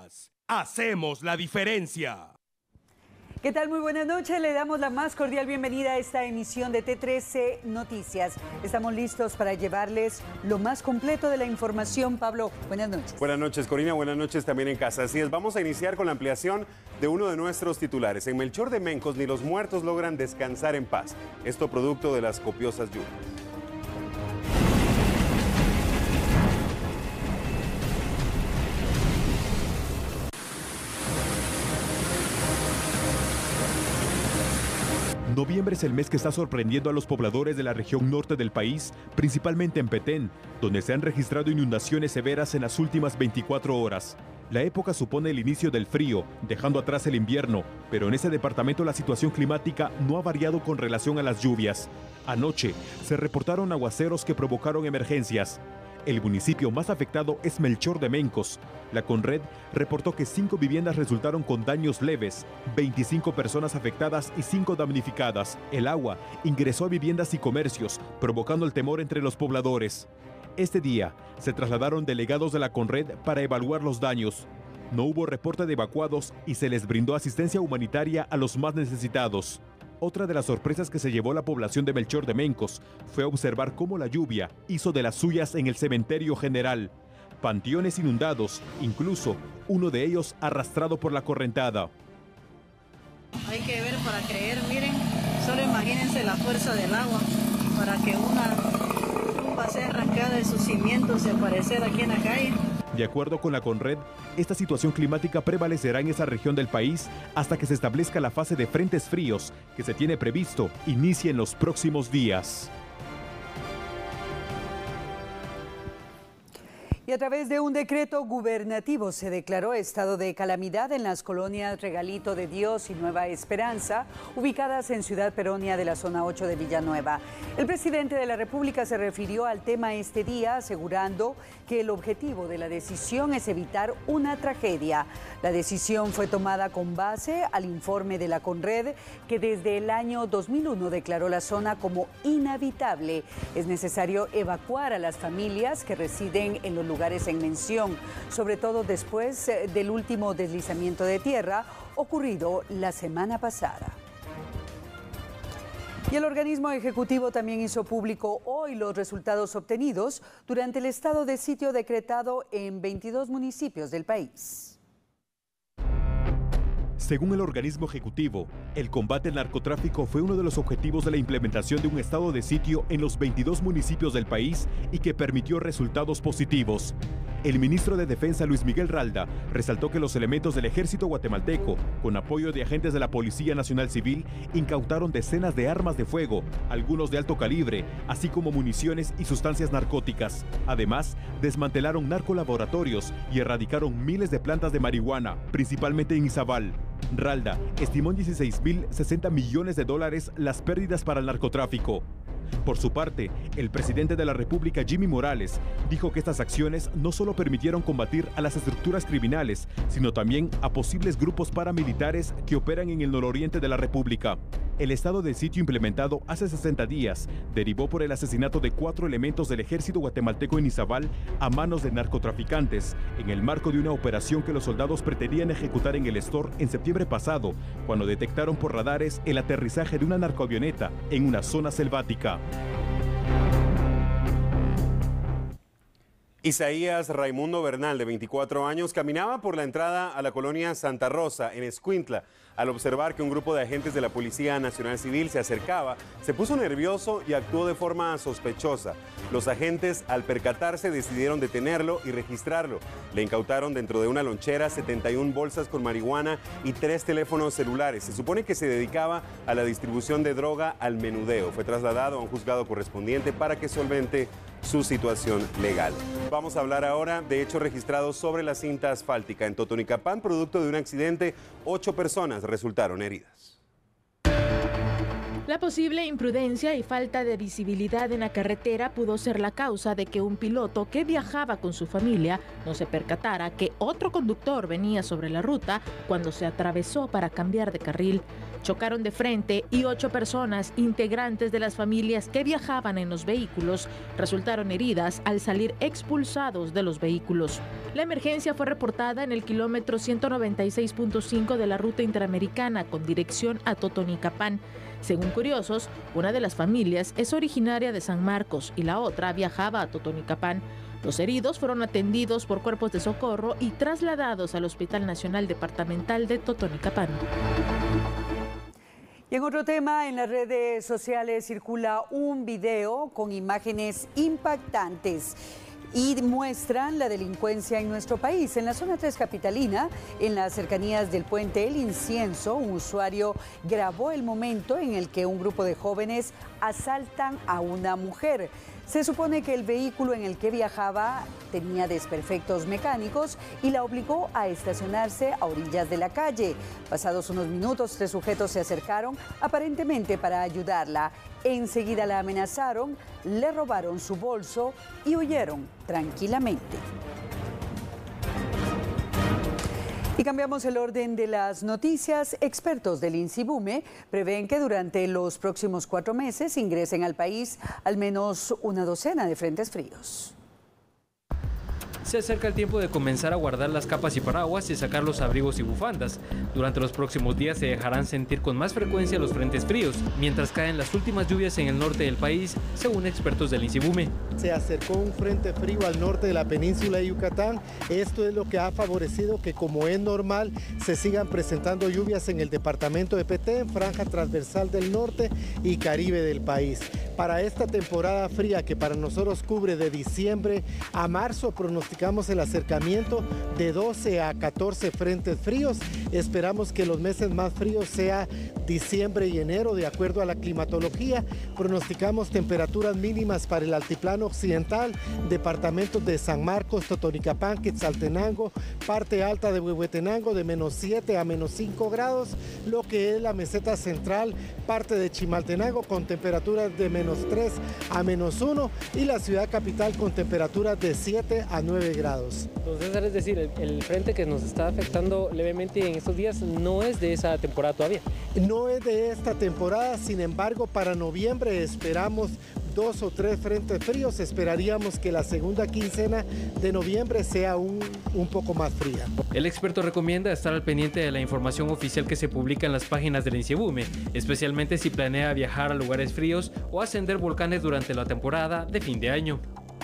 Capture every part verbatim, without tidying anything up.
Noticias. Hacemos la diferencia. ¿Qué tal? Muy buenas noches. Le damos la más cordial bienvenida a esta emisión de T trece Noticias. Estamos listos para llevarles lo más completo de la información. Pablo, buenas noches. Buenas noches, Corina. Buenas noches también en casa. Así es, vamos a iniciar con la ampliación de uno de nuestros titulares. En Melchor de Mencos, ni los muertos logran descansar en paz. Esto producto de las copiosas lluvias. Noviembre es el mes que está sorprendiendo a los pobladores de la región norte del país, principalmente en Petén, donde se han registrado inundaciones severas en las últimas veinticuatro horas. La época supone el inicio del frío, dejando atrás el invierno, pero en ese departamento la situación climática no ha variado con relación a las lluvias. Anoche se reportaron aguaceros que provocaron emergencias. El municipio más afectado es Melchor de Mencos. La Conred reportó que cinco viviendas resultaron con daños leves, veinticinco personas afectadas y cinco damnificadas. El agua ingresó a viviendas y comercios, provocando el temor entre los pobladores. Este día se trasladaron delegados de la Conred para evaluar los daños. No hubo reporte de evacuados y se les brindó asistencia humanitaria a los más necesitados. Otra de las sorpresas que se llevó la población de Melchor de Mencos fue observar cómo la lluvia hizo de las suyas en el cementerio general. Panteones inundados, incluso uno de ellos arrastrado por la correntada. Hay que ver para creer, miren, solo imagínense la fuerza del agua para que una tumba sea arrancada de sus cimientos y aparecer aquí en la calle. De acuerdo con la Conred, esta situación climática prevalecerá en esa región del país hasta que se establezca la fase de frentes fríos que se tiene previsto inicie en los próximos días. Y a través de un decreto gubernativo se declaró estado de calamidad en las colonias Regalito de Dios y Nueva Esperanza, ubicadas en Ciudad Peronia de la zona ocho de Villanueva. El presidente de la República se refirió al tema este día, asegurando que el objetivo de la decisión es evitar una tragedia. La decisión fue tomada con base al informe de la Conred, que desde el año dos mil uno declaró la zona como inhabitable. Es necesario evacuar a las familias que residen en los lugares lugares en mención, sobre todo después del último deslizamiento de tierra ocurrido la semana pasada. Y el organismo ejecutivo también hizo público hoy los resultados obtenidos durante el estado de sitio decretado en veintidós municipios del país. Según el organismo ejecutivo, el combate al narcotráfico fue uno de los objetivos de la implementación de un estado de sitio en los veintidós municipios del país y que permitió resultados positivos. El ministro de Defensa, Luis Miguel Ralda, resaltó que los elementos del ejército guatemalteco, con apoyo de agentes de la Policía Nacional Civil, incautaron decenas de armas de fuego, algunos de alto calibre, así como municiones y sustancias narcóticas. Además, desmantelaron narcolaboratorios y erradicaron miles de plantas de marihuana, principalmente en Izabal. Ralda estimó en dieciséis mil sesenta millones de dólares las pérdidas para el narcotráfico. Por su parte, el presidente de la República, Jimmy Morales, dijo que estas acciones no solo permitieron combatir a las estructuras criminales, sino también a posibles grupos paramilitares que operan en el nororiente de la República. El estado de sitio implementado hace sesenta días derivó por el asesinato de cuatro elementos del ejército guatemalteco en Izabal a manos de narcotraficantes, en el marco de una operación que los soldados pretendían ejecutar en el Estor en septiembre pasado, cuando detectaron por radares el aterrizaje de una narcoavioneta en una zona selvática. Isaías Raimundo Bernal, de veinticuatro años, caminaba por la entrada a la colonia Santa Rosa, en Escuintla. Al observar que un grupo de agentes de la Policía Nacional Civil se acercaba, se puso nervioso y actuó de forma sospechosa. Los agentes, al percatarse, decidieron detenerlo y registrarlo. Le incautaron dentro de una lonchera setenta y una bolsas con marihuana y tres teléfonos celulares. Se supone que se dedicaba a la distribución de droga al menudeo. Fue trasladado a un juzgado correspondiente para que solvente su situación legal. Vamos a hablar ahora de hechos registrados sobre la cinta asfáltica. En Totonicapán, producto de un accidente, ocho personas resultaron heridas. La posible imprudencia y falta de visibilidad en la carretera pudo ser la causa de que un piloto que viajaba con su familia no se percatara que otro conductor venía sobre la ruta cuando se atravesó para cambiar de carril. chocaron de frente y ocho personas, integrantes de las familias que viajaban en los vehículos, resultaron heridas al salir expulsados de los vehículos. La emergencia fue reportada en el kilómetro ciento noventa y seis punto cinco de la ruta interamericana con dirección a Totonicapán. Según curiosos, una de las familias es originaria de San Marcos y la otra viajaba a Totonicapán. Los heridos fueron atendidos por cuerpos de socorro y trasladados al Hospital Nacional Departamental de Totonicapán. Y en otro tema, en las redes sociales circula un video con imágenes impactantes y muestran la delincuencia en nuestro país. En la zona tres capitalina, en las cercanías del puente El Incienso, un usuario grabó el momento en el que un grupo de jóvenes asaltan a una mujer. Se supone que el vehículo en el que viajaba tenía desperfectos mecánicos y la obligó a estacionarse a orillas de la calle. Pasados unos minutos, tres sujetos se acercaron aparentemente para ayudarla. Enseguida la amenazaron, le robaron su bolso y huyeron tranquilamente. Y cambiamos el orden de las noticias. Expertos del INSIBUME prevén que durante los próximos cuatro meses ingresen al país al menos una docena de frentes fríos. Se acerca el tiempo de comenzar a guardar las capas y paraguas y sacar los abrigos y bufandas. Durante los próximos días se dejarán sentir con más frecuencia los frentes fríos, mientras caen las últimas lluvias en el norte del país, según expertos del INSIBUME. Se acercó un frente frío al norte de la península de Yucatán. Esto es lo que ha favorecido que, como es normal, se sigan presentando lluvias en el departamento de Petén, franja transversal del norte y Caribe del país. Para esta temporada fría, que para nosotros cubre de diciembre a marzo, pronosticamos el acercamiento de doce a catorce frentes fríos. Esperamos que los meses más fríos sea diciembre y enero, de acuerdo a la climatología. Pronosticamos temperaturas mínimas para el altiplano occidental, departamentos de San Marcos, Totonicapán, Quetzaltenango, parte alta de Huehuetenango, de menos siete a menos cinco grados, lo que es la meseta central, parte de Chimaltenango con temperaturas de menos tres a menos uno, y la ciudad capital con temperaturas de siete a nueve grados. Entonces, es decir, el, el frente que nos está afectando levemente en estos días no es de esa temporada todavía. No es de esta temporada, sin embargo, para noviembre esperamos dos o tres frentes fríos. Esperaríamos que la segunda quincena de noviembre sea un, un poco más fría. El experto recomienda estar al pendiente de la información oficial que se publica en las páginas del INSIBUME, especialmente si planea viajar a lugares fríos o ascender volcanes durante la temporada de fin de año.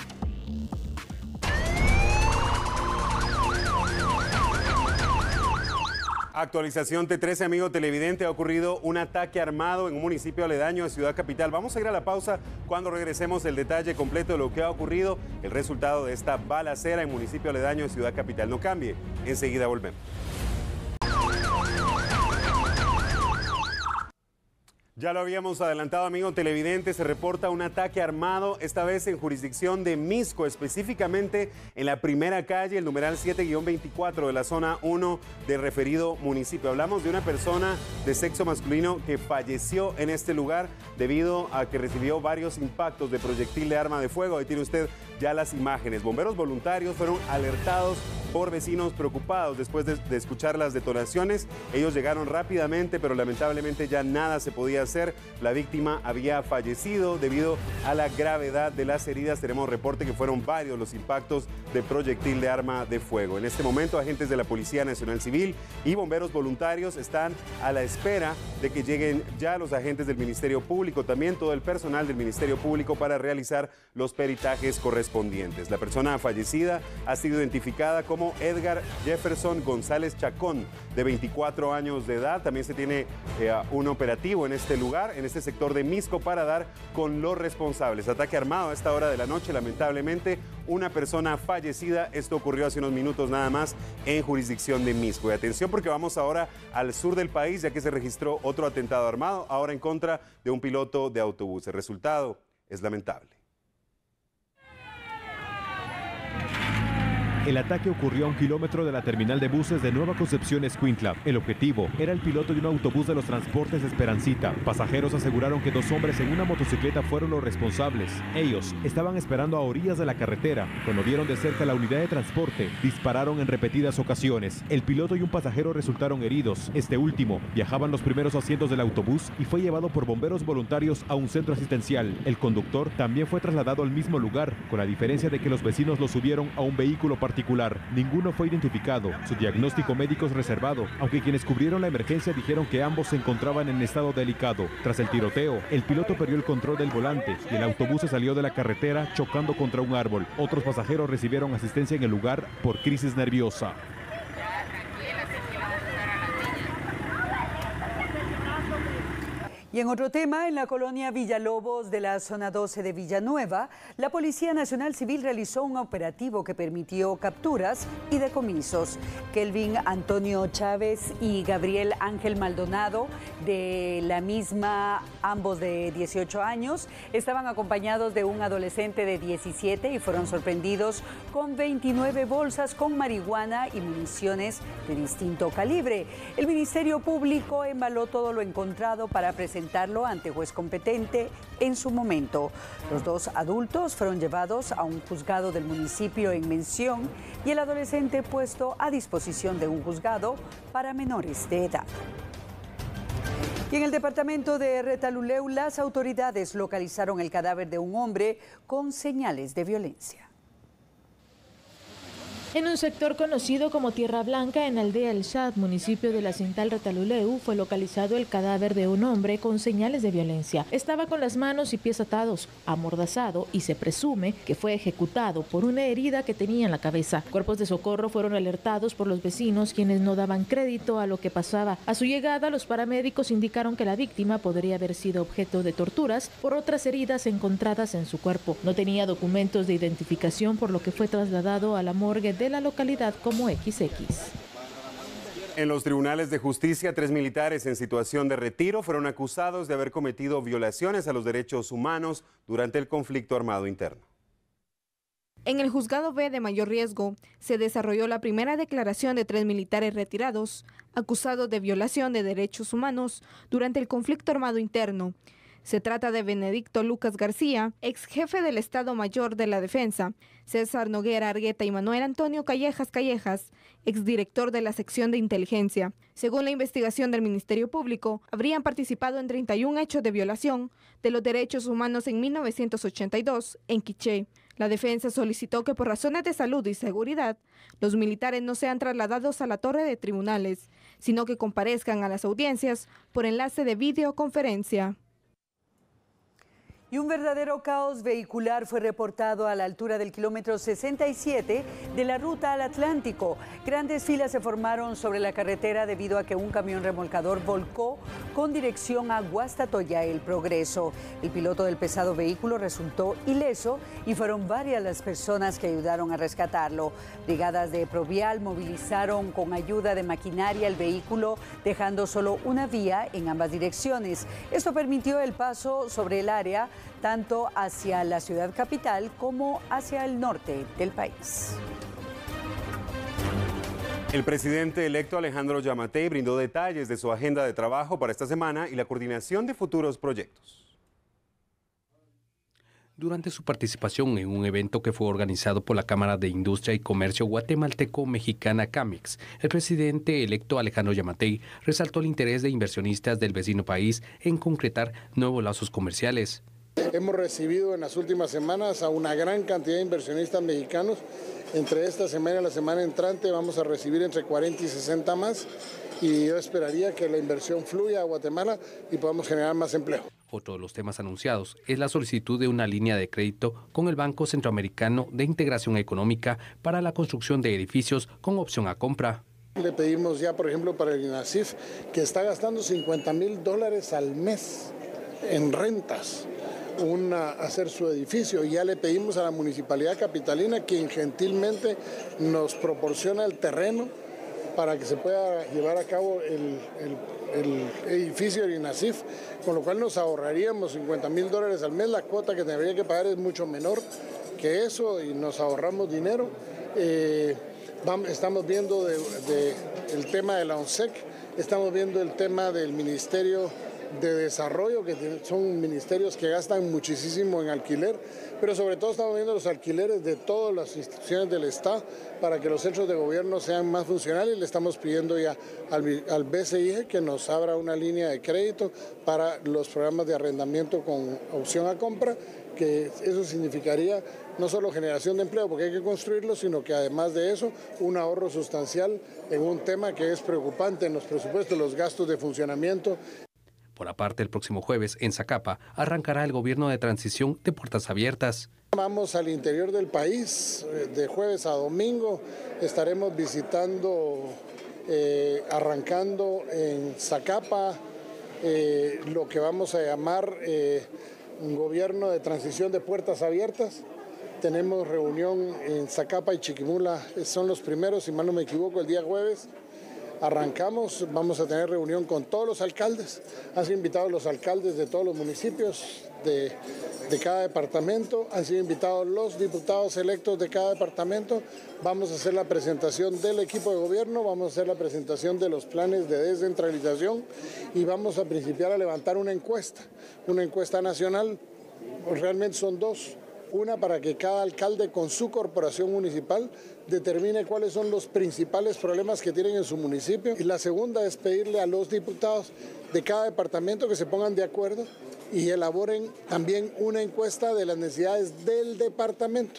Actualización T trece, amigo televidente. Ha ocurrido un ataque armado en un municipio aledaño de Ciudad Capital. Vamos a ir a la pausa. Cuando regresemos, el detalle completo de lo que ha ocurrido, el resultado de esta balacera en municipio aledaño de Ciudad Capital. No cambie, enseguida volvemos. Ya lo habíamos adelantado, amigo televidente, se reporta un ataque armado, esta vez en jurisdicción de Misco, específicamente en la primera calle, el numeral siete guión veinticuatro de la zona uno del referido municipio. Hablamos de una persona de sexo masculino que falleció en este lugar debido a que recibió varios impactos de proyectil de arma de fuego. Ahí tiene usted ya las imágenes. Bomberos voluntarios fueron alertados por vecinos preocupados después de, de escuchar las detonaciones. Ellos llegaron rápidamente, pero lamentablemente ya nada se podía hacer. La víctima había fallecido debido a la gravedad de las heridas. Tenemos reporte que fueron varios los impactos de proyectil de arma de fuego. En este momento, agentes de la Policía Nacional Civil y bomberos voluntarios están a la espera de que lleguen ya los agentes del Ministerio Público, también todo el personal del Ministerio Público, para realizar los peritajes correspondientes. La persona fallecida ha sido identificada como Edgar Jefferson González Chacón, de veinticuatro años de edad. También se tiene eh, un operativo en este lugar, en este sector de Misco, para dar con los responsables. Ataque armado a esta hora de la noche, lamentablemente, una persona fallecida. Esto ocurrió hace unos minutos nada más en jurisdicción de Misco. Y atención, porque vamos ahora al sur del país, ya que se registró otro atentado armado, ahora en contra de un piloto de autobús. El resultado es lamentable. El ataque ocurrió a un kilómetro de la terminal de buses de Nueva Concepción, Escuintla. El objetivo era el piloto de un autobús de los transportes Esperancita. Pasajeros aseguraron que dos hombres en una motocicleta fueron los responsables. Ellos estaban esperando a orillas de la carretera. Cuando vieron de cerca la unidad de transporte, dispararon en repetidas ocasiones. El piloto y un pasajero resultaron heridos. Este último viajaba en los primeros asientos del autobús y fue llevado por bomberos voluntarios a un centro asistencial. El conductor también fue trasladado al mismo lugar, con la diferencia de que los vecinos lo subieron a un vehículo particular. Ninguno fue identificado. Su diagnóstico médico es reservado, aunque quienes cubrieron la emergencia dijeron que ambos se encontraban en estado delicado. Tras el tiroteo, el piloto perdió el control del volante y el autobús se salió de la carretera chocando contra un árbol. Otros pasajeros recibieron asistencia en el lugar por crisis nerviosa. Y en otro tema, en la colonia Villalobos de la zona doce de Villanueva, la Policía Nacional Civil realizó un operativo que permitió capturas y decomisos. Kelvin Antonio Chávez y Gabriel Ángel Maldonado, de la misma, ambos de dieciocho años, estaban acompañados de un adolescente de diecisiete y fueron sorprendidos con veintinueve bolsas con marihuana y municiones de distinto calibre. El Ministerio Público embaló todo lo encontrado para presentar ante juez competente en su momento. Los dos adultos fueron llevados a un juzgado del municipio en mención y el adolescente puesto a disposición de un juzgado para menores de edad. Y en el departamento de Retaluleu, las autoridades localizaron el cadáver de un hombre con señales de violencia. En un sector conocido como Tierra Blanca, en Aldea El Shad, municipio de la Cintal Retaluleu, fue localizado el cadáver de un hombre con señales de violencia. Estaba con las manos y pies atados, amordazado, y se presume que fue ejecutado por una herida que tenía en la cabeza. Cuerpos de socorro fueron alertados por los vecinos, quienes no daban crédito a lo que pasaba. A su llegada, los paramédicos indicaron que la víctima podría haber sido objeto de torturas por otras heridas encontradas en su cuerpo. No tenía documentos de identificación, por lo que fue trasladado a la morgue de de la localidad como equis equis. En los tribunales de justicia, tres militares en situación de retiro fueron acusados de haber cometido violaciones a los derechos humanos durante el conflicto armado interno. En el Juzgado B de Mayor Riesgo se desarrolló la primera declaración de tres militares retirados acusados de violación de derechos humanos durante el conflicto armado interno. Se trata de Benedicto Lucas García, ex jefe del Estado Mayor de la Defensa, César Noguera Argueta y Manuel Antonio Callejas Callejas, exdirector de la sección de inteligencia. Según la investigación del Ministerio Público, habrían participado en treinta y un hechos de violación de los derechos humanos en mil novecientos ochenta y dos en Quiché. La defensa solicitó que por razones de salud y seguridad, los militares no sean trasladados a la torre de tribunales, sino que comparezcan a las audiencias por enlace de videoconferencia. Y un verdadero caos vehicular fue reportado a la altura del kilómetro sesenta y siete de la ruta al Atlántico. Grandes filas se formaron sobre la carretera debido a que un camión remolcador volcó con dirección a Guastatoya, El Progreso. El piloto del pesado vehículo resultó ileso y fueron varias las personas que ayudaron a rescatarlo. Brigadas de Provial movilizaron con ayuda de maquinaria el vehículo, dejando solo una vía en ambas direcciones. Esto permitió el paso sobre el área tanto hacia la ciudad capital como hacia el norte del país. El presidente electo Alejandro Yamatei brindó detalles de su agenda de trabajo para esta semana y la coordinación de futuros proyectos. Durante su participación en un evento que fue organizado por la Cámara de Industria y Comercio Guatemalteco-Mexicana CAMEX, el presidente electo Alejandro Yamatei resaltó el interés de inversionistas del vecino país en concretar nuevos lazos comerciales. Hemos recibido en las últimas semanas a una gran cantidad de inversionistas mexicanos. Entre esta semana y la semana entrante vamos a recibir entre cuarenta y sesenta más y yo esperaría que la inversión fluya a Guatemala y podamos generar más empleo. Otro de los temas anunciados es la solicitud de una línea de crédito con el Banco Centroamericano de Integración Económica para la construcción de edificios con opción a compra. Le pedimos ya, por ejemplo, para el INASIF, que está gastando cincuenta mil dólares al mes en rentas. Una, hacer su edificio. Ya le pedimos a la Municipalidad Capitalina quien gentilmente nos proporciona el terreno para que se pueda llevar a cabo el, el, el edificio de INASIF, con lo cual nos ahorraríamos cincuenta mil dólares al mes. La cuota que tendría que pagar es mucho menor que eso y nos ahorramos dinero eh, vamos, estamos viendo de, de el tema de la ONSEC, estamos viendo el tema del Ministerio de Desarrollo, que son ministerios que gastan muchísimo en alquiler, pero sobre todo estamos viendo los alquileres de todas las instituciones del Estado para que los centros de gobierno sean más funcionales. Le estamos pidiendo ya al, al B C I G que nos abra una línea de crédito para los programas de arrendamiento con opción a compra, que eso significaría no solo generación de empleo, porque hay que construirlo, sino que además de eso, un ahorro sustancial en un tema que es preocupante en los presupuestos, los gastos de funcionamiento. Por aparte, el próximo jueves, en Zacapa, arrancará el gobierno de transición de puertas abiertas. Vamos al interior del país, de jueves a domingo, estaremos visitando, eh, arrancando en Zacapa, eh, lo que vamos a llamar eh, un gobierno de transición de puertas abiertas. Tenemos reunión en Zacapa y Chiquimula, son los primeros, si mal no me equivoco, el día jueves. Arrancamos, vamos a tener reunión con todos los alcaldes. Han sido invitados los alcaldes de todos los municipios de, de cada departamento, han sido invitados los diputados electos de cada departamento. Vamos a hacer la presentación del equipo de gobierno, vamos a hacer la presentación de los planes de descentralización y vamos a principiar a levantar una encuesta, una encuesta nacional. Realmente son dos. Una para que cada alcalde con su corporación municipal determine cuáles son los principales problemas que tienen en su municipio. Y la segunda es pedirle a los diputados de cada departamento que se pongan de acuerdo y elaboren también una encuesta de las necesidades del departamento.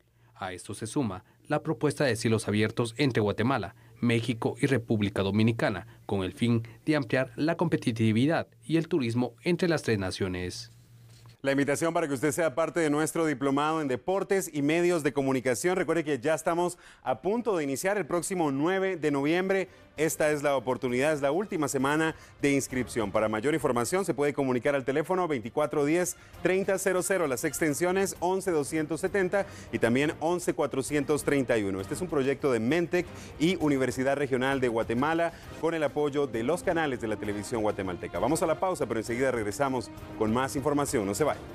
A esto se suma la propuesta de cielos abiertos entre Guatemala, México y República Dominicana, con el fin de ampliar la competitividad y el turismo entre las tres naciones. La invitación para que usted sea parte de nuestro diplomado en Deportes y Medios de Comunicación. Recuerde que ya estamos a punto de iniciar el próximo nueve de noviembre. Esta es la oportunidad, es la última semana de inscripción. Para mayor información se puede comunicar al teléfono veinticuatro diez, treinta cero cero, las extensiones once doscientos setenta y también once cuatrocientos treinta y uno. Este es un proyecto de Mentec y Universidad Regional de Guatemala con el apoyo de los canales de la televisión guatemalteca. Vamos a la pausa, pero enseguida regresamos con más información. No se vayan.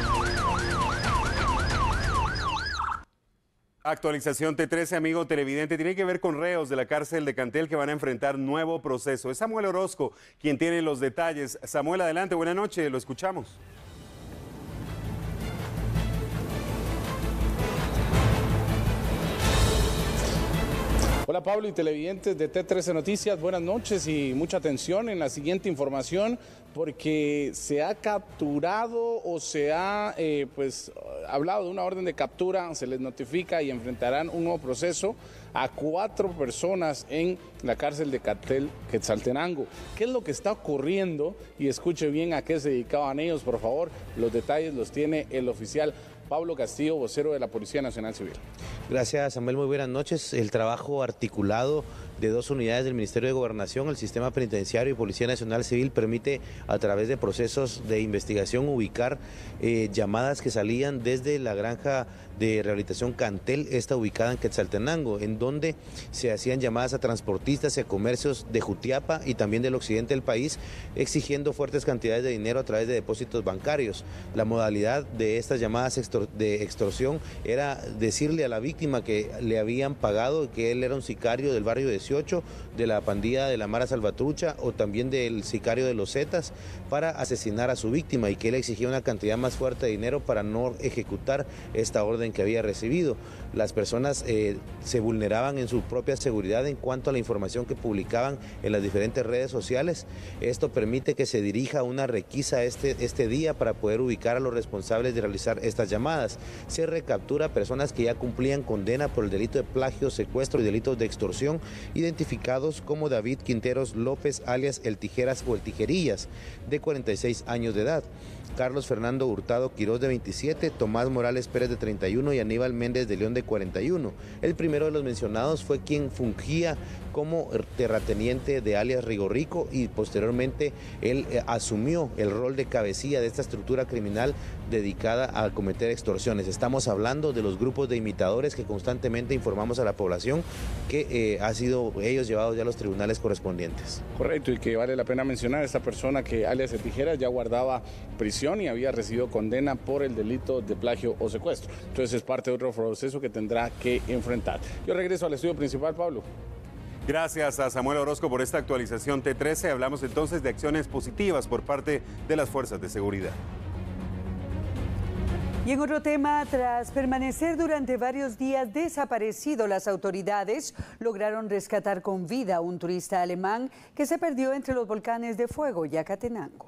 Actualización T trece, amigo televidente, tiene que ver con reos de la cárcel de Cantel que van a enfrentar nuevo proceso. Es Samuel Orozco quien tiene los detalles. Samuel, adelante, buena noche, lo escuchamos. Hola Pablo y televidentes de T trece Noticias, buenas noches y mucha atención en la siguiente información porque se ha capturado o se ha eh, pues hablado de una orden de captura, se les notifica y enfrentarán un nuevo proceso a cuatro personas en la cárcel de Cantel, Quetzaltenango. ¿Qué es lo que está ocurriendo? Y escuche bien a qué se dedicaban ellos, por favor. Los detalles los tiene el oficial Pablo Castillo, vocero de la Policía Nacional Civil. Gracias, Samuel. Muy buenas noches. El trabajo articulado de dos unidades del Ministerio de Gobernación, el Sistema Penitenciario y Policía Nacional Civil permite a través de procesos de investigación ubicar eh, llamadas que salían desde la granja de rehabilitación Cantel, esta ubicada en Quetzaltenango, en donde se hacían llamadas a transportistas y a comercios de Jutiapa y también del occidente del país, exigiendo fuertes cantidades de dinero a través de depósitos bancarios. La modalidad de estas llamadas extor de extorsión era decirle a la víctima que le habían pagado, que él era un sicario del barrio dieciocho, de la pandilla de la Mara Salvatrucha o también del sicario de los Zetas, para asesinar a su víctima y que él exigía una cantidad más fuerte de dinero para no ejecutar esta orden que había recibido. Las personas eh, se vulneraban en su propia seguridad en cuanto a la información que publicaban en las diferentes redes sociales. Esto permite que se dirija una requisa este, este día para poder ubicar a los responsables de realizar estas llamadas. Se recaptura a personas que ya cumplían condena por el delito de plagio, secuestro y delitos de extorsión, identificados como David Quinteros López, alias El Tijeras o El Tijerillas, de cuarenta y seis años de edad. Carlos Fernando Hurtado Quirós, de veintisiete, Tomás Morales Pérez, de treinta y uno y Aníbal Méndez de León, de cuarenta y uno. El primero de los mencionados fue quien fungía como terrateniente de alias Rigorrico y posteriormente él eh, asumió el rol de cabecilla de esta estructura criminal dedicada a cometer extorsiones. Estamos hablando de los grupos de imitadores que constantemente informamos a la población que eh, ha sido siendo ellos llevados ya a los tribunales correspondientes. Correcto, y que vale la pena mencionar, esta persona que alias de Tijeras ya guardaba prisión y había recibido condena por el delito de plagio o secuestro. Entonces es parte de otro proceso que tendrá que enfrentar. Yo regreso al estudio principal, Pablo. Gracias a Samuel Orozco por esta actualización T trece. Hablamos entonces de acciones positivas por parte de las fuerzas de seguridad. Y en otro tema, tras permanecer durante varios días desaparecido, las autoridades lograron rescatar con vida a un turista alemán que se perdió entre los volcanes de Fuego y Acatenango.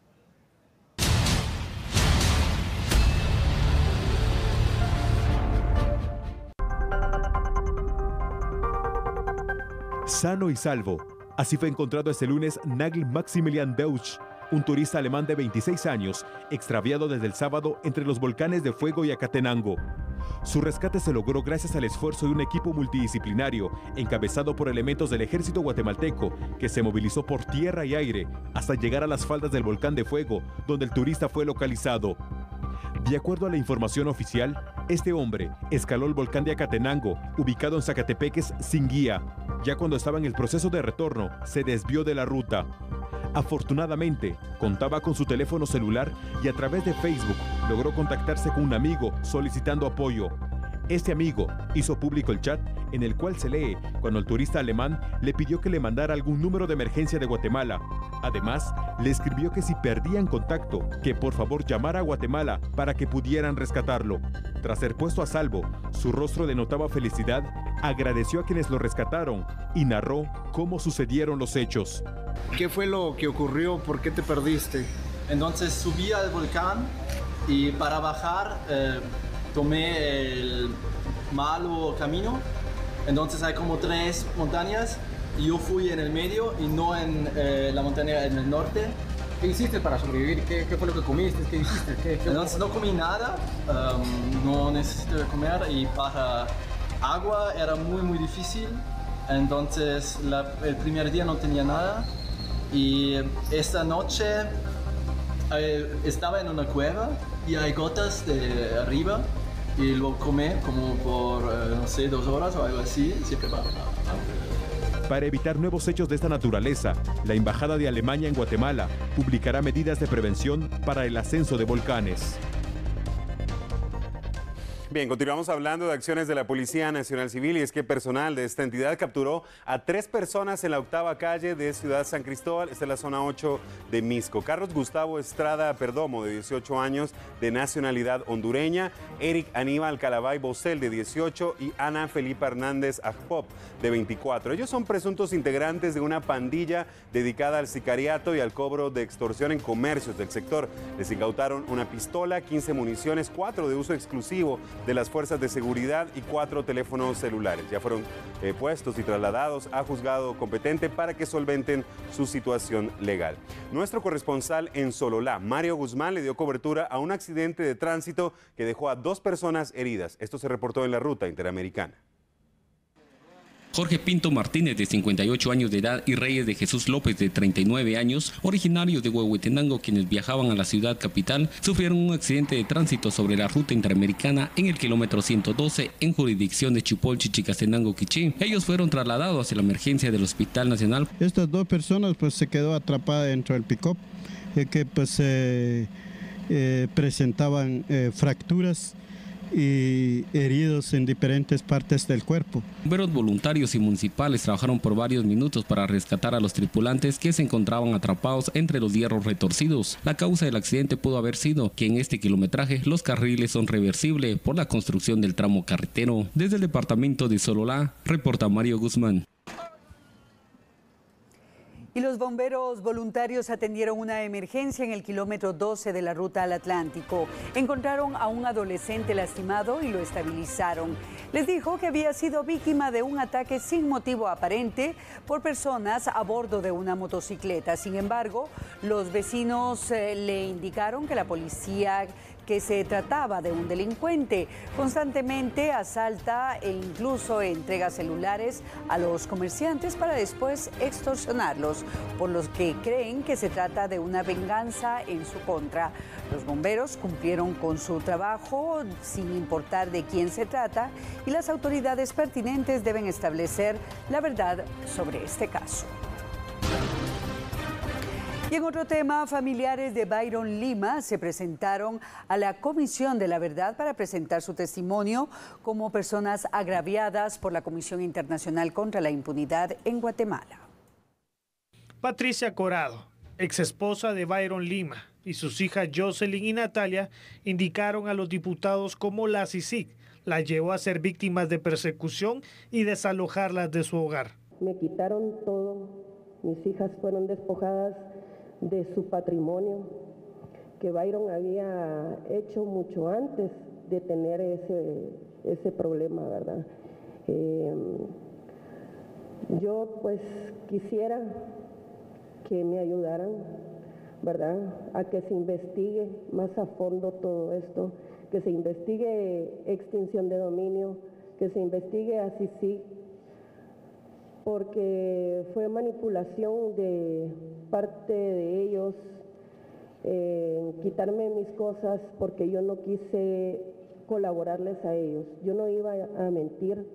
Sano y salvo. Así fue encontrado este lunes Nagel Maximilian Deutsch, un turista alemán de veintiséis años, extraviado desde el sábado entre los volcanes de Fuego y Acatenango. Su rescate se logró gracias al esfuerzo de un equipo multidisciplinario encabezado por elementos del ejército guatemalteco que se movilizó por tierra y aire hasta llegar a las faldas del volcán de Fuego, donde el turista fue localizado. De acuerdo a la información oficial, este hombre escaló el volcán de Acatenango, ubicado en Zacatepeques, sin guía. Ya cuando estaba en el proceso de retorno, se desvió de la ruta. Afortunadamente, contaba con su teléfono celular y a través de Facebook logró contactarse con un amigo solicitando apoyo. Este amigo hizo público el chat en el cual se lee cuando el turista alemán le pidió que le mandara algún número de emergencia de Guatemala. Además, le escribió que si perdían contacto, que por favor llamara a Guatemala para que pudieran rescatarlo. Tras ser puesto a salvo, su rostro denotaba felicidad, agradeció a quienes lo rescataron y narró cómo sucedieron los hechos. ¿Qué fue lo que ocurrió? ¿Por qué te perdiste? Entonces subí al volcán y para bajar eh, tomé el malo camino. Entonces hay como tres montañas y yo fui en el medio y no en eh, la montaña en el norte. ¿Qué hiciste para sobrevivir? ¿Qué, qué fue lo que comiste? ¿Qué hiciste? ¿Qué, qué Entonces no comí nada, um, no necesité comer y para agua era muy muy difícil. Entonces la, el primer día no tenía nada y esta noche eh, estaba en una cueva y hay gotas de arriba y lo comí como por, eh, no sé, dos horas o algo así, siempre va. Para evitar nuevos hechos de esta naturaleza, la Embajada de Alemania en Guatemala publicará medidas de prevención para el ascenso de volcanes. Bien, continuamos hablando de acciones de la Policía Nacional Civil y es que personal de esta entidad capturó a tres personas en la octava calle de Ciudad San Cristóbal, esta es la zona ocho de Misco. Carlos Gustavo Estrada Perdomo, de dieciocho años, de nacionalidad hondureña, Eric Aníbal Calabay Bosel, de dieciocho, y Ana Felipa Hernández Ajpop, de veinticuatro. Ellos son presuntos integrantes de una pandilla dedicada al sicariato y al cobro de extorsión en comercios del sector. Les incautaron una pistola, quince municiones, cuatro de uso exclusivo de las fuerzas de seguridad y cuatro teléfonos celulares. Ya fueron eh, puestos y trasladados a juzgado competente para que solventen su situación legal. Nuestro corresponsal en Sololá, Mario Guzmán, le dio cobertura a un accidente de tránsito que dejó a dos personas heridas. Esto se reportó en la ruta interamericana. Jorge Pinto Martínez, de cincuenta y ocho años de edad, y Reyes de Jesús López, de treinta y nueve años, originarios de Huehuetenango, quienes viajaban a la ciudad capital, sufrieron un accidente de tránsito sobre la ruta interamericana en el kilómetro ciento doce, en jurisdicción de Chupolchi, Chicastenango, Quiché. Ellos fueron trasladados hacia la emergencia del Hospital Nacional. Estas dos personas pues se quedó atrapada dentro del pick-up, eh, que pues eh, eh, presentaban eh, fracturas y heridos en diferentes partes del cuerpo. Bomberos voluntarios y municipales trabajaron por varios minutos para rescatar a los tripulantes que se encontraban atrapados entre los hierros retorcidos. La causa del accidente pudo haber sido que en este kilometraje los carriles son reversibles por la construcción del tramo carretero. Desde el departamento de Sololá, reporta Mario Guzmán. Y los bomberos voluntarios atendieron una emergencia en el kilómetro doce de la ruta al Atlántico. Encontraron a un adolescente lastimado y lo estabilizaron. Les dijo que había sido víctima de un ataque sin motivo aparente por personas a bordo de una motocicleta. Sin embargo, los vecinos eh, le indicaron que la policía que se trataba de un delincuente. Constantemente asalta e incluso entrega celulares a los comerciantes para después extorsionarlos, por los que creen que se trata de una venganza en su contra. Los bomberos cumplieron con su trabajo sin importar de quién se trata y las autoridades pertinentes deben establecer la verdad sobre este caso. Y en otro tema, familiares de Byron Lima se presentaron a la Comisión de la Verdad para presentar su testimonio como personas agraviadas por la Comisión Internacional contra la Impunidad en Guatemala. Patricia Corado, exesposa de Byron Lima, y sus hijas Jocelyn y Natalia indicaron a los diputados cómo la CICIG la llevó a ser víctimas de persecución y desalojarlas de su hogar. Me quitaron todo, mis hijas fueron despojadas de su patrimonio que Byron había hecho mucho antes de tener ese, ese problema, ¿verdad? Eh, yo pues quisiera que me ayudaran, ¿verdad?, a que se investigue más a fondo todo esto, que se investigue extinción de dominio, que se investigue a CICIG, porque fue manipulación de parte de ellos, eh, quitarme mis cosas porque yo no quise colaborarles a ellos. Yo no iba a mentir,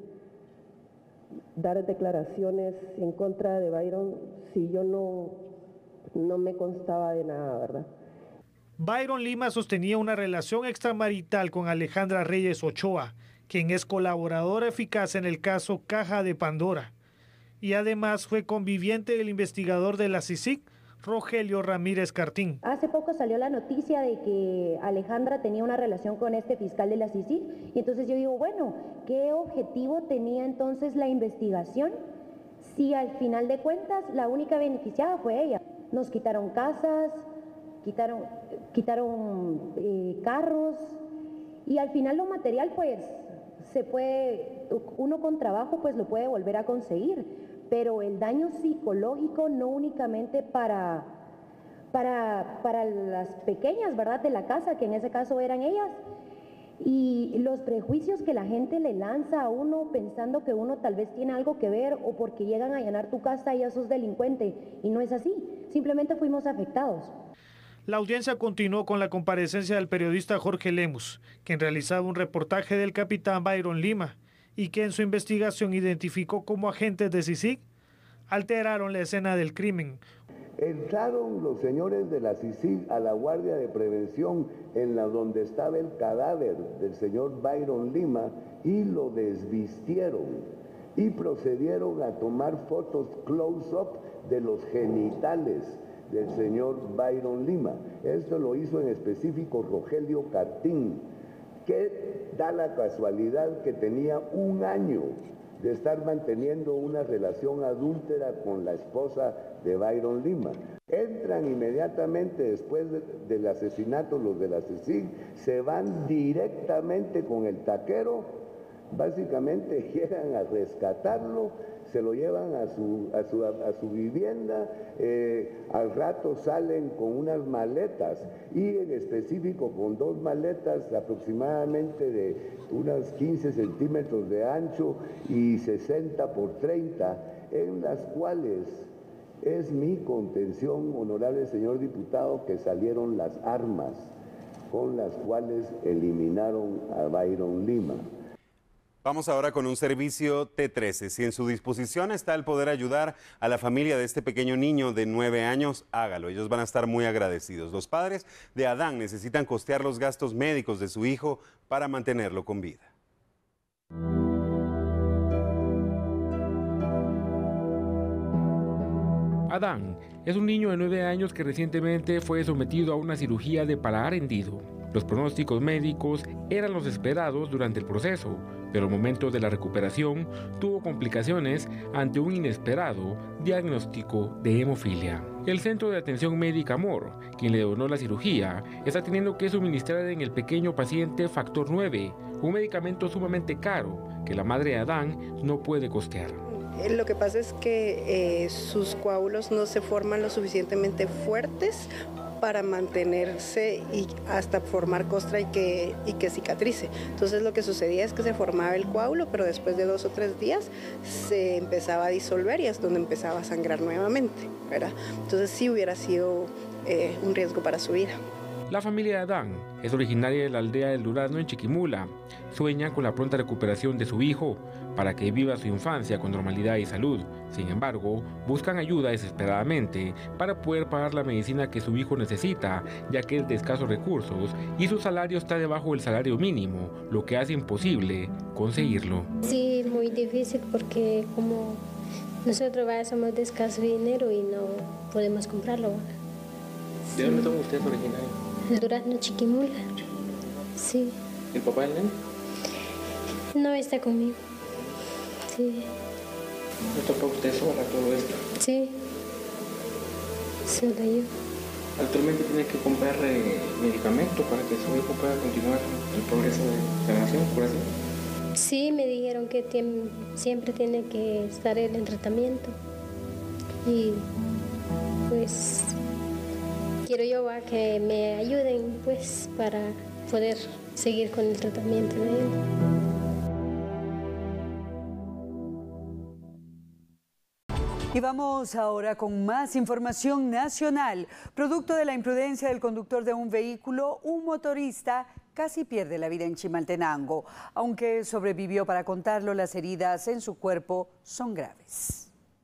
dar declaraciones en contra de Byron si yo no, no me constaba de nada, ¿verdad? Byron Lima sostenía una relación extramarital con Alejandra Reyes Ochoa, quien es colaboradora eficaz en el caso Caja de Pandora. Y además fue conviviente del investigador de la CICIG, Rogelio Ramírez Cartín. Hace poco salió la noticia de que Alejandra tenía una relación con este fiscal de la CICIG, y entonces yo digo, bueno, ¿qué objetivo tenía entonces la investigación? Si al final de cuentas la única beneficiada fue ella. Nos quitaron casas, quitaron, quitaron eh, carros, y al final lo material pues se puede, uno con trabajo pues lo puede volver a conseguir, pero el daño psicológico no únicamente para, para, para las pequeñas, ¿verdad?, de la casa, que en ese caso eran ellas, y los prejuicios que la gente le lanza a uno pensando que uno tal vez tiene algo que ver, o porque llegan a allanar tu casa y ya sos delincuente, y no es así, simplemente fuimos afectados. La audiencia continuó con la comparecencia del periodista Jorge Lemus, quien realizaba un reportaje del capitán Byron Lima y que en su investigación identificó como agentes de CICIG alteraron la escena del crimen. Entraron los señores de la CICIG a la guardia de prevención en la donde estaba el cadáver del señor Byron Lima y lo desvistieron y procedieron a tomar fotos close-up de los genitales del señor Byron Lima. Esto lo hizo en específico Rogelio Cartín, que da la casualidad que tenía un año de estar manteniendo una relación adúltera con la esposa de Byron Lima. Entran inmediatamente después de, del asesinato los de la CICIG, se van directamente con el taquero, básicamente llegan a rescatarlo, se lo llevan a su, a su, a su vivienda, eh, al rato salen con unas maletas, y en específico con dos maletas aproximadamente de unas quince centímetros de ancho y sesenta por treinta, en las cuales es mi contención, honorable señor diputado, que salieron las armas con las cuales eliminaron a Byron Lima. Vamos ahora con un servicio T trece. Si en su disposición está el poder ayudar a la familia de este pequeño niño de nueve años, hágalo. Ellos van a estar muy agradecidos. Los padres de Adán necesitan costear los gastos médicos de su hijo para mantenerlo con vida. Adán es un niño de nueve años que recientemente fue sometido a una cirugía de paladar hendido. Los pronósticos médicos eran los esperados durante el proceso, pero al momento de la recuperación tuvo complicaciones ante un inesperado diagnóstico de hemofilia. El Centro de Atención Médica Amor, quien le donó la cirugía, está teniendo que suministrar en el pequeño paciente factor nueve, un medicamento sumamente caro que la madre de Adán no puede costear. Lo que pasa es que eh, sus coágulos no se forman lo suficientemente fuertes para mantenerse y hasta formar costra y que, y que cicatrice. Entonces lo que sucedía es que se formaba el coágulo, pero después de dos o tres días se empezaba a disolver y es donde empezaba a sangrar nuevamente, ¿verdad? Entonces sí hubiera sido eh, un riesgo para su vida. La familia de Adán es originaria de la aldea del Durazno en Chiquimula. Sueña con la pronta recuperación de su hijo para que viva su infancia con normalidad y salud. Sin embargo, buscan ayuda desesperadamente para poder pagar la medicina que su hijo necesita, ya que es de escasos recursos y su salario está debajo del salario mínimo, lo que hace imposible conseguirlo. Sí, muy difícil porque como nosotros vaya, somos de escaso dinero y no podemos comprarlo. ¿De dónde son ustedes originarios? El Durazno, Chiquimula. Sí. ¿El papá del nene? No está conmigo. Sí. ¿Le toca a usted sola todo esto? Sí. Sola yo. Actualmente tiene que comprar eh, medicamentos para que su hijo pueda continuar el progreso de sanación, por así. Sí, me dijeron que tiene, siempre tiene que estar él en tratamiento. Y pues quiero yo a que me ayuden pues para poder seguir con el tratamiento de él. Y vamos ahora con más información nacional. Producto de la imprudencia del conductor de un vehículo, un motorista casi pierde la vida en Chimaltenango. Aunque sobrevivió para contarlo, las heridas en su cuerpo son graves.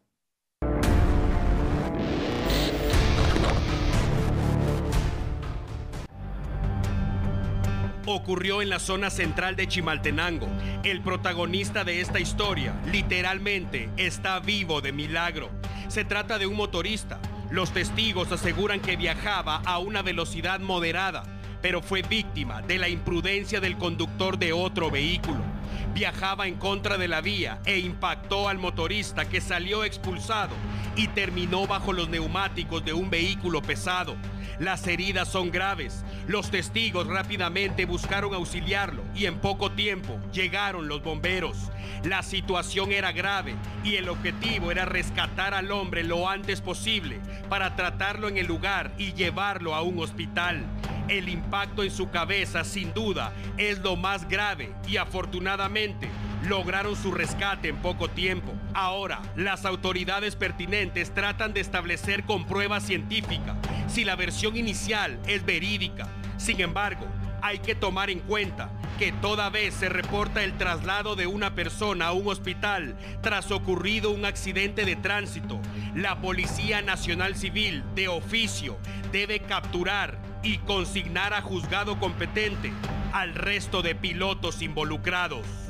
Ocurrió en la zona central de Chimaltenango. El protagonista de esta historia, literalmente, está vivo de milagro. Se trata de un motorista. Los testigos aseguran que viajaba a una velocidad moderada, pero fue víctima de la imprudencia del conductor de otro vehículo. Viajaba en contra de la vía e impactó al motorista, que salió expulsado y terminó bajo los neumáticos de un vehículo pesado. Las heridas son graves. Los testigos rápidamente buscaron auxiliarlo y en poco tiempo llegaron los bomberos. La situación era grave y el objetivo era rescatar al hombre lo antes posible para tratarlo en el lugar y llevarlo a un hospital. El impacto en su cabeza, sin duda, es lo más grave y afortunadamente lograron su rescate en poco tiempo. Ahora, las autoridades pertinentes tratan de establecer con prueba científica si la versión inicial es verídica. Sin embargo, hay que tomar en cuenta que toda vez se reporta el traslado de una persona a un hospital tras ocurrido un accidente de tránsito, la Policía Nacional Civil, de oficio, debe capturar y consignar a juzgado competente al resto de pilotos involucrados.